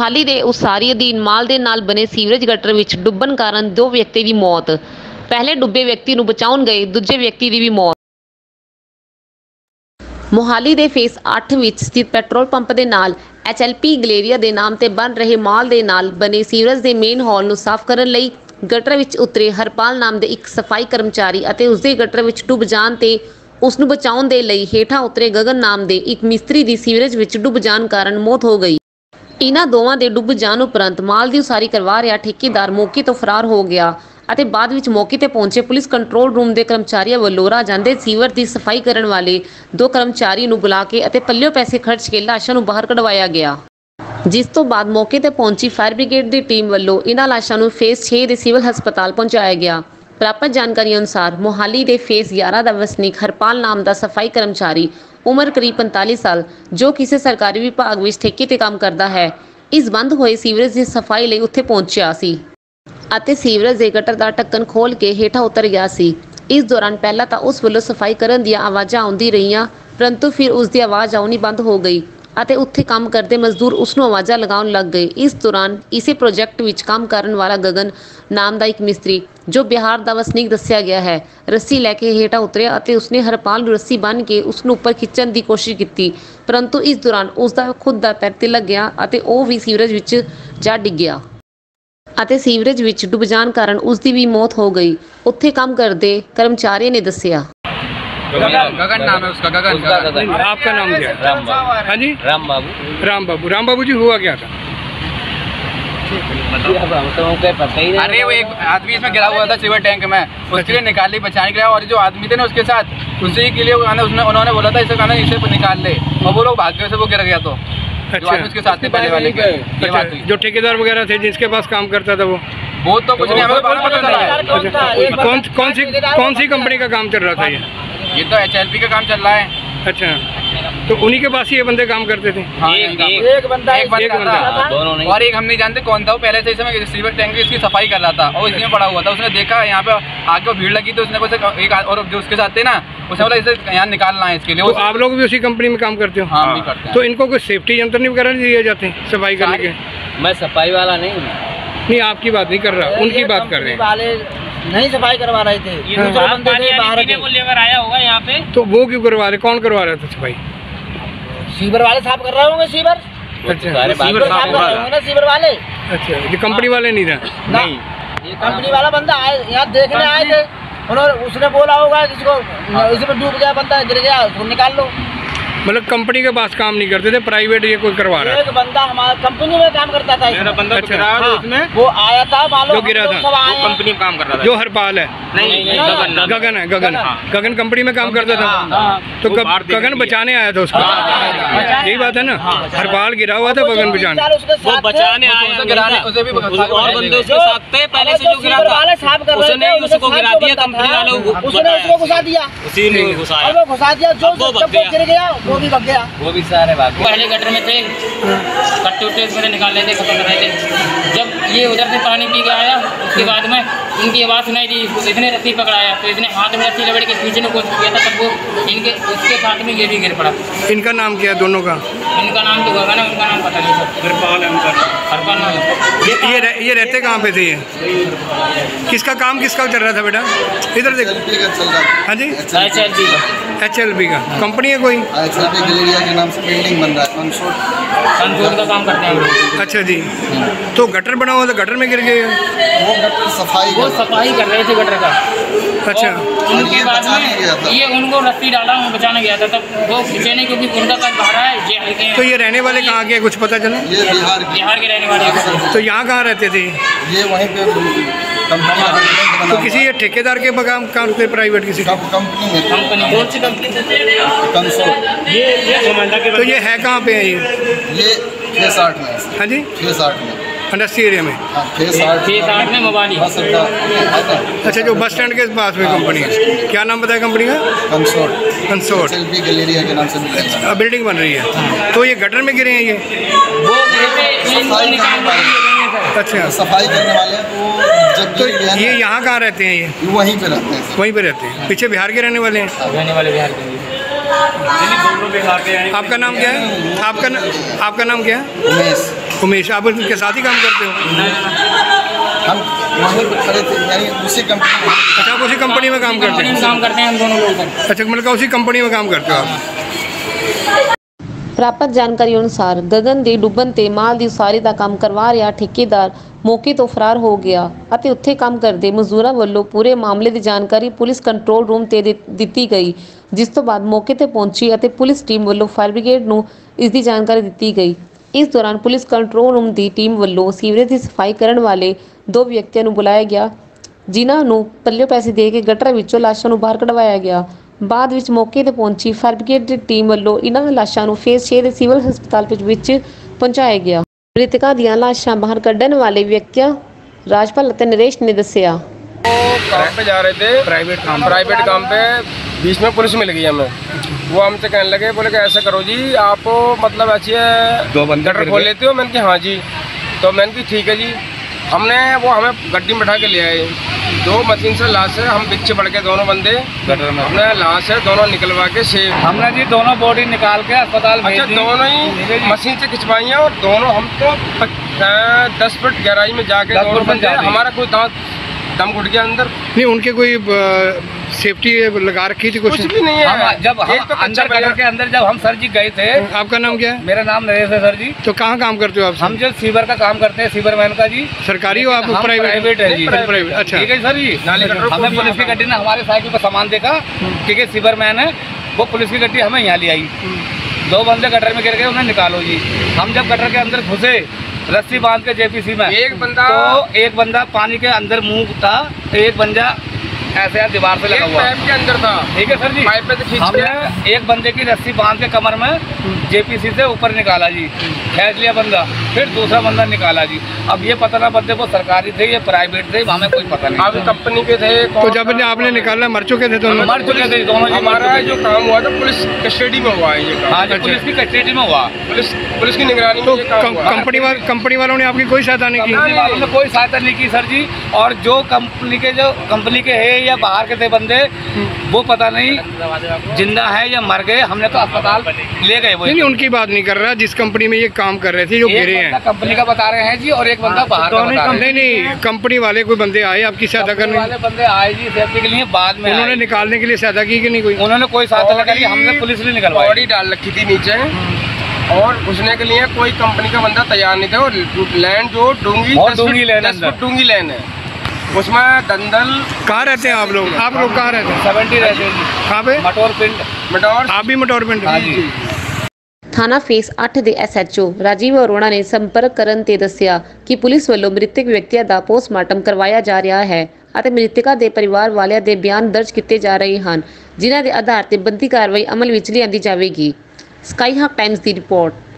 ਮੁਹਾਲੀ ਦੇ ਉਸਾਰੀ ਅਧੀਨ ਮਾਲ ਦੇ ਨਾਲ ਬਣੇ ਸੀਵਰੇਜ ਗਟਰ ਵਿੱਚ ਡੁੱਬਣ ਕਾਰਨ 2 ਵਿਅਕਤੀ ਦੀ ਮੌਤ। ਪਹਿਲੇ ਡੁੱਬੇ ਵਿਅਕਤੀ ਨੂੰ ਬਚਾਉਣ ਗਏ, ਦੂਜੇ ਵਿਅਕਤੀ ਦੀ ਵੀ ਮੌਤ। ਮੁਹਾਲੀ ਦੇ ਫੇਸ 8 ਵਿੱਚ ਸਥਿਤ ਪੈਟਰੋਲ ਪੰਪ ਦੇ ਨਾਲ HLP ਗੈਲੇਰੀਆ ਦੇ ਨਾਮ ਤੇ ਬਣ ਰਹੇ ਮਾਲ ਦੇ ਨਾਲ ਬਣੇ ਸੀਵਰੇਜ ਦੇ ਮੇਨ ਹਾਲ ਨੂੰ ਸਾਫ਼ ਕਰਨ ਲਈ ਗਟਰ ਵਿੱਚ ਉਤਰੇ ਹਰਪਾਲ ਨਾਮ ਦੇ ਇੱਕ ਸਫਾਈ ਕਰਮਚਾਰੀ ਅਤੇ ਉਸਦੇ ਗਟਰ ਵਿੱਚ ਡੁੱਬ ਜਾਣ ਤੇ ਉਸ ਨੂੰ ਬਚਾਉਣ ਦੇ ਲਈ ਹੇਠਾਂ ਉਤਰੇ ਗਗਨ ਨਾਮ ਦੇ ਇੱਕ ਮਿਸਤਰੀ ਦੀ ਸੀਵਰੇਜ ਵਿੱਚ ਡੁੱਬ ਜਾਣ ਕਾਰਨ ਮੌਤ ਹੋ ਗਈ। ਇਨ੍ਹਾਂ ਦੋਵਾਂ ਦੇ ਡੁੱਬ ਜਾਣ ਉਪਰੰਤ ਮਾਲ ਦੀ ਉਸਾਰੀ ਕਰਵਾ ਰਿਹਾ ਠੇਕੇਦਾਰ ਮੌਕੇ ਤੋਂ ਫਰਾਰ ਹੋ ਗਿਆ ਅਤੇ ਬਾਅਦ ਵਿੱਚ ਮੌਕੇ ਤੇ ਪਹੁੰਚੇ ਪੁਲਿਸ ਕੰਟਰੋਲ ਰੂਮ ਦੇ ਕਰਮਚਾਰੀਆਂ ਵੱਲੋਂ ਰਾਹ ਜਾਂਦੇ ਸੀਵਰ ਦੀ ਸਫਾਈ ਕਰਨ ਵਾਲੇ 2 ਕਰਮਚਾਰੀ ਨੂੰ ਬੁਲਾ ਕੇ ਅਤੇ ਪੱਲਿਓਂ ਪੈਸੇ ਖਰਚ ਕੇ ਲਾਸ਼ਾਂ ਨੂੰ ਬਾਹਰ ਕਢਵਾਇਆ ਗਿਆ, ਜਿਸ ਤੋਂ ਬਾਅਦ ਮੌਕੇ ਤੇ ਪਹੁੰਚੀ ਫਾਇਰ ਬ੍ਰਿਗੇਡ ਦੀ ਟੀਮ ਵੱਲੋਂ ਇਨ੍ਹਾਂ ਲਾਸ਼ਾਂ ਨੂੰ ਫੇਸ 6 ਦੇ ਸਿਵਲ ਹਸਪਤਾਲ ਪਹੁੰਚਾਇਆ ਗਿਆ। ਪ੍ਰਾਪਤ ਜਾਣਕਾਰੀ ਅਨੁਸਾਰ ਮੁਹਾਲੀ ਦੇ ਫੇਸ 11 ਦਾ ਵਸਨੀਕ ਹਰਪਾਲ ਨਾਮ ਦਾ ਸਫਾਈ ਕਰਮਚਾਰੀ ਉਮਰ ਕਰੀਬ 45 ਸਾਲ ਜੋ ਕਿਸੇ ਸਰਕਾਰੀ ਵਿਭਾਗ ਵਿੱਚ ਠੇਕੇ ਤੇ ਕੰਮ ਕਰਦਾ ਹੈ, ਇਸ ਬੰਦ ਹੋਏ ਸੀਵਰੇਜ ਦੀ ਸਫਾਈ ਲਈ ਉੱਥੇ ਪਹੁੰਚਿਆ ਸੀ ਅਤੇ ਸੀਵਰੇਜ ਦੇ ਗਟਰ ਦਾ ਢੱਕਣ ਖੋਲ ਕੇ ਹੇਠਾਂ ਉਤਰ ਗਿਆ ਸੀ। ਇਸ ਦੌਰਾਨ ਪਹਿਲਾਂ ਤਾਂ ਉਸ ਵੱਲੋਂ ਸਫਾਈ ਕਰਨ ਦੀਆਂ ਆਵਾਜ਼ਾਂ ਆਉਂਦੀ ਰਹੀਆਂ, ਪਰੰਤੂ ਫਿਰ ਉਸ ਦੀ ਆਵਾਜ਼ ਆਉਣੀ ਬੰਦ ਹੋ ਗਈ ਅਤੇ ਉੱਥੇ ਕੰਮ ਕਰਦੇ ਮਜ਼ਦੂਰ ਉਸ ਨੂੰ ਆਵਾਜ਼ਾਂ ਲਗਾਉਣ ਲੱਗ ਗਏ। ਇਸ ਦੌਰਾਨ ਇਸੇ ਪ੍ਰੋਜੈਕਟ ਵਿੱਚ ਕੰਮ ਕਰਨ ਵਾਲਾ ਗਗਨ ਨਾਮ ਦਾ ਇੱਕ ਮਿਸਤਰੀ ਜੋ ਬਿਹਾਰ ਦਾ ਵਸਨੀਕ ਦੱਸਿਆ ਗਿਆ ਹੈ, ਰੱਸੀ ਲੈ ਕੇ ਹੇਠਾਂ ਉਤਰਿਆ ਅਤੇ ਉਸਨੇ ਹਰਪਾਲ ਨੂੰ ਰੱਸੀ ਬੰਨ੍ਹ ਕੇ ਉਸ ਨੂੰ ਉੱਪਰ ਖਿੱਚਣ ਦੀ ਕੋਸ਼ਿਸ਼ ਕੀਤੀ, ਪਰੰਤੂ ਇਸ ਦੌਰਾਨ ਉਸ ਦਾ ਖੁਦ ਦਾ ਪੈਰ ਤਿਲਕ ਗਿਆ ਅਤੇ ਉਹ ਵੀ ਸੀਵਰੇਜ ਵਿੱਚ ਜਾ ਡਿੱਗਿਆ ਅਤੇ ਸੀਵਰੇਜ ਵਿੱਚ ਡੁੱਬ ਜਾਣ ਕਾਰਨ ਉਸ ਦੀ ਵੀ ਮੌਤ ਹੋ ਗਈ। ਉੱਥੇ ਕੰਮ ਕਰਦੇ ਕਰਮਚਾਰੀ ਨੇ ਦੱਸਿਆ। गगन नाम है उसका। गगन। आपका नाम क्या है? राम बाबू। हाँ जी, राम बाबू। राम बाबू जी, हुआ क्या था? अरे वो एक आदमी इसमें गिरा हुआ था सिल्वर टैंक में, उसके लिए निकाल ली बचाने के लिए, और जो आदमी थे ना उसके साथ उसी के लिए उन्होंने बोला था इसे कहना इसे निकाल ले, और वो लोग भाग गए, वो गिर गया। तो जो आदमी उसके साथ थे पहले वाले के, जो ठेकेदार वगैरह थे जिसके पास काम करता था वो तो कुछ नहीं, हमें पता चला। कौन सी कंपनी का काम चल रहा था ये तो HLP का काम चल रहा है। अच्छा, तो उन्हीं के पास ये बंदे काम करते थे? हाँ, एक बंदा दोनों नहीं, और एक हम नहीं जानते कौन था। वो पहले से इसमें सिल्वर टैंक की सफाई कर रहा था और इसमें पड़ा हुआ था। उसने देखा यहाँ पे आगे भीड़ लगी तो उसने एक और जो उसके साथ थे ना उसने बोला इसे यहाँ निकालना है इसके लिए। तो आप लोग भी उसी कंपनी में काम करते हो? हाँ, भी करते हैं। तो इनको कोई सेफ्टी यंत्र नहीं वगैरह दिए जाते हैं सफाई करने के? मैं सफाई वाला नहीं, आपकी बात नहीं कर रहा, उनकी बात कर रहे हैं। नहीं सफाई करवा रहे थे, ये दूसरे बंदे थे बाहर के, वो लेकर आया होगा यहाँ पे। तो वो क्यों करवा रहे? कौन करवा रहा था सफाई? सीवर वाले साफ कर रहे होंगे। सीवर सीवर साफ कर रहे होंगे ना सीवर वाले। अच्छा, ये कंपनी वाले नहीं था? नहीं, ये कंपनी वाला बंदा आए यहाँ देखने आए थे, उन्होंने उसने बोला होगा किसको इसमें डूब गया बंदा, गिर गया, उसको निकाल लो। मतलब कंपनी के पास काम नहीं करते थे, प्राइवेट ये कोई करवा रहा है? एक बंदा हमारा कंपनी में काम करता था। मेरा बंदा अच्छा, हाँ, उसमें वो आया था, मालूम जो गिरा था, कंपनी में काम कर रहा था। जो हरपाल है? नहीं, गगन है। गगन कंपनी में काम करता था। तो गगन बचाने आया था उसको? यही बात है ना, हरपाल गिरा हुआ था, गगन बचाने वो बचाने आया, उसे भी और बंदे उसके साथ थे पहले से जो गिरा था, उसने उसको गिरा दिया, कंपनी वालों उसने उसको घुसा दिया, उसी ने घुसाया, और वो घुसा दिया, जो गिर गया वो भी भाग गया, वो भी सारे भाग गए। पहले गटर में थे, कट्टे उट्टे इसमें निकाल रहे थे, खत्म कर रहे थे। जब ये उधर से पानी पी के आया उसके बाद में इनकी आवाज़ सुनाई दी, इसने रस्सी पकड़ाया तो इसने हाथ में रस्सी लपेट के खींचने को कोशिश किया था, तब वो इनके उसके साथ में ये भी गिर पड़ा। इनका नाम क्या है दोनों का? इनका नाम तो गगन है, उनका नाम पता नहीं सर। हरपाल है उनका। हरपाल नाम। ये रहते कहाँ पे थे? ये किसका काम किसका चल रहा था बेटा? इधर देखो। हाँ जी, HLP का कंपनी है कोई? HLP गैलरिया के नाम से बिल्डिंग बन रहा है, कंट्रोल का काम करते हैं हम लोग। अच्छा जी, तो गटर बना हुआ था, गटर में गिर गए? वो गटर वो सफाई कर रहे थे गटर का। अच्छा, उनके बाद में ये उनको रस्सी डाला, वो बचाने गया था, तब वो खींचे नहीं क्योंकि उनका कद बाहर है, ये हल्के हैं। तो ये रहने वाले कहाँ के कुछ पता चला? ये बिहार के रहने वाले हैं। तो यहाँ कहाँ रहते थे? ये वहीं पे कंपनी। तो किसी ठेकेदार के काम करते प्राइवेट किसी कंपनी में? कौन सी कंपनी? कंसोल। तो ये है कहाँ पे है ये 660 में? हाँ जी, 660 में इंडस्ट्री एरिया में। 660 में मोबाइल। अच्छा, जो बस स्टैंड के पास में कंपनी है, क्या नाम बताया कंपनी का? कंसोर्ट। HLP गैलरिया के नाम से बिल्डिंग बन रही है। तो ये गटर में गिरे हैं ये? वो सफाई करने वाले। अच्छा, सफाई करने वाले जब तो ये यहाँ कहाँ रहते हैं? ये वहीं पे रहते हैं। वहीं पे रहते हैं। पीछे बिहार के रहने वाले हैं? रहने वाले बिहार के। आपका नाम क्या है? आपका नाम क्या है? उमेश। उमेश, आप उनके साथ ही काम करते हो? हम वहीं पर खड़े थे, यानी उसी कंपनी में। अच्छा, आप उसी कंपनी में काम करते हैं? काम करते हैं हम दोनों लोग सर। अच्छा, मतलब उसी कंपनी में काम करते हो आप? ਪ੍ਰਾਪਤ ਜਾਣਕਾਰੀ ਅਨੁਸਾਰ ਗਗਨ ਦੇ ਡੁੱਬਣ ਤੇ ਮਾਲ ਦੀ ਉਸਾਰੀ ਦਾ ਕੰਮ ਕਰਵਾ ਰਿਹਾ ਠੇਕੇਦਾਰ ਮੌਕੇ ਤੋਂ ਫਰਾਰ ਹੋ ਗਿਆ ਅਤੇ ਉੱਥੇ ਕੰਮ ਕਰਦੇ ਮਜ਼ਦੂਰਾਂ ਵੱਲੋਂ ਪੂਰੇ ਮਾਮਲੇ ਦੀ ਜਾਣਕਾਰੀ ਪੁਲਿਸ ਕੰਟਰੋਲ ਰੂਮ ਤੇ ਦਿੱਤੀ ਗਈ, ਜਿਸ ਤੋਂ ਬਾਅਦ ਮੌਕੇ ਤੇ ਪਹੁੰਚੀ ਅਤੇ ਪੁਲਿਸ ਟੀਮ ਵੱਲੋਂ ਫਾਇਰ ਬ੍ਰਿਗੇਡ ਨੂੰ ਇਸ ਦੀ ਜਾਣਕਾਰੀ ਦਿੱਤੀ ਗਈ। ਇਸ ਦੌਰਾਨ ਪੁਲਿਸ ਕੰਟਰੋਲ ਰੂਮ ਦੀ ਟੀਮ ਵੱਲੋਂ ਸੀਵਰੇਜ ਦੀ ਸਫਾਈ ਕਰਨ ਵਾਲੇ 2 ਵਿਅਕਤੀਆਂ ਨੂੰ ਬੁਲਾਇਆ ਗਿਆ, ਜਿਨ੍ਹਾਂ ਨੂੰ ਪੱਲਿਓ ਪੈਸੇ ਦੇ ਕੇ ਗਟਰ ਵਿੱਚੋਂ ਲਾਸ਼ਾਂ ਨੂੰ ਬਾਹਰ ਕਢਵਾਇਆ ਗਿਆ। ਬਾਅਦ ਵਿੱਚ ਮੌਕੇ ਤੇ ਪਹੁੰਚੀ ਫਾਇਰ ਬ੍ਰਿਗੇਡ ਦੀ ਟੀਮ ਵੱਲੋਂ ਇਹਨਾਂ ਲਾਸ਼ਾਂ ਨੂੰ ਫੇਜ਼ 6 ਦੇ ਸਿਵਲ ਹਸਪਤਾਲ ਵਿੱਚ ਪਹੁੰਚਾਇਆ ਗਿਆ। ਮ੍ਰਿਤਕਾਂ ਦੀਆਂ ਲਾਸ਼ਾਂ ਬਾਹਰ ਕੱਢਣ ਵਾਲੇ ਵਿਅਕਤੀਆਂ राजपाल ਅਤੇ नरेश ने दसिया। काम पे जा रहे थे, प्राइवेट काम पे, बीच में पुलिस मिल गई हमें। वो हमसे कहने लगे, बोले कि ऐसा करो जी, आप मतलब ऐसी गटर खोल लेते हो? मैंने कि हाँ जी। तो मैंने कि ठीक है जी। हमने वो हमें गड्डी में बैठा के ले आए, 2 मशीन से लाश है, हम पीछे बढ़ के दोनों बंदे गटर में हमने लाश है दोनों निकलवा के सेव हमने जी दोनों बॉडी निकाल के अस्पताल में। अच्छा, दोनों ही मशीन से खिंचवाई हैं और दोनों हम तो 10 फुट गहराई में जाके दोनों बंदे, हमारा कोई दांत दम घुट गया अंदर। नहीं, उनके कोई सेफ्टी लगा रखी थी? कुछ भी नहीं है। जब हम एक तो अंदर गटर के अंदर जब हम सर जी गए थे। आपका नाम क्या है? मेरा नाम नरेश है सर जी। तो कहाँ काम करते हो आप? हम जो सीवर का काम करते हैं, सीवर मैन का जी। सरकारी हो आप? प्राइवेट है जी। प्राइवेट। अच्छा, ठीक है सर जी। हमें पुलिस की गड्डी ने हमारे साइकिल पर सामान देखा, क्योंकि सीवर मैन है वो, पुलिस की गड्डी हमें यहाँ ले आई। 2 बंदे गटर में गिर गए, उन्हें निकालो जी। हम जब गटर के अंदर घुसे रस्सी बांध के जेपीसी में, एक बंदा पानी के अंदर मुंह था, एक बंदा ऐसे यार दीवार से लगा हुआ पाइप के अंदर था। ठीक है सर जी। पाइप पे तो हमने एक बंदे की रस्सी बांध के कमर में जेपीसी से ऊपर निकाला जी, खींच लिया बंदा, फिर दूसरा बंदा निकाला जी। अब ये पता ना बंदे वो सरकारी थे ये प्राइवेट थे, हमें कोई पता नहीं। आप कंपनी के थे। तो जब आपने निकाला मर चुके थे दोनों? मर चुके थे दोनों। हमारा जो काम हुआ था पुलिस कस्टडी में हुआ है ये काम। हाँ, पुलिस की कस्टडी में हुआ, पुलिस की निगरानी में ये काम हुआ। कंपनी वालों ने आपकी कोई सहायता नहीं की? कंपनी वालों ने कोई सहायता नहीं की सर जी। और जो कंपनी के है या बाहर के थे बंदे, वो पता नहीं जिंदा है या मर गए, हमने तो अस्पताल ले गए। वो नहीं, उनकी बात नहीं कर रहा, जिस कंपनी में ये काम कर रहे थे जो गिरे हैं। कंपनी का बता रहे हैं जी, और एक बंदा बाहर का बता रहे हैं। नहीं, कंपनी वाले कोई बंदे आए आपकी सहायता करने? वाले बंदे आए जी सेफ्टी के लिए, बाद में उन्होंने निकालने के लिए सहायता की कि नहीं कोई? उन्होंने कोई सहायता नहीं करी, हमने पुलिस ने निकलवाई। बॉडी डाल रखी थी नीचे और घुसने के लिए कोई कंपनी का बंदा तैयार नहीं था। और लैंड जो डूंगी 10 फुट डूंगी लैंड है, उसमें दंदल। कहाँ रहते हैं आप लोग? आप लोग कहाँ रहते हैं? 70 रहते हैं। कहाँ पे? मटौर। आप भी मटौर पिंड? जी। ਥਾਣਾ ਫੇਸ 8 ਦੇ SHO ਰਾਜੀਵ ਅਰੋੜਾ ਨੇ ਸੰਪਰਕ ਕਰਨ ਤੇ ਦੱਸਿਆ ਕਿ ਪੁਲਿਸ ਵੱਲੋਂ ਮ੍ਰਿਤਕ ਵਿਅਕਤੀਆਂ ਦਾ ਪੋਸਟਮਾਰਟਮ ਕਰਵਾਇਆ ਜਾ ਰਿਹਾ ਹੈ ਅਤੇ ਮ੍ਰਿਤਕਾਂ ਦੇ ਪਰਿਵਾਰ ਵਾਲਿਆਂ ਦੇ ਬਿਆਨ ਦਰਜ ਕੀਤੇ ਜਾ ਰਹੇ ਹਨ, ਜਿਨ੍ਹਾਂ ਦੇ ਆਧਾਰ ਤੇ ਬਣਦੀ ਕਾਰਵਾਈ ਅਮਲ ਵਿੱਚ ਲਿਆਂਦੀ ਜਾਵੇਗੀ। ਸਕਾਈ ਹੱਕ ਟਾਈਮਜ਼ ਦੀ ਰਿਪੋਰਟ।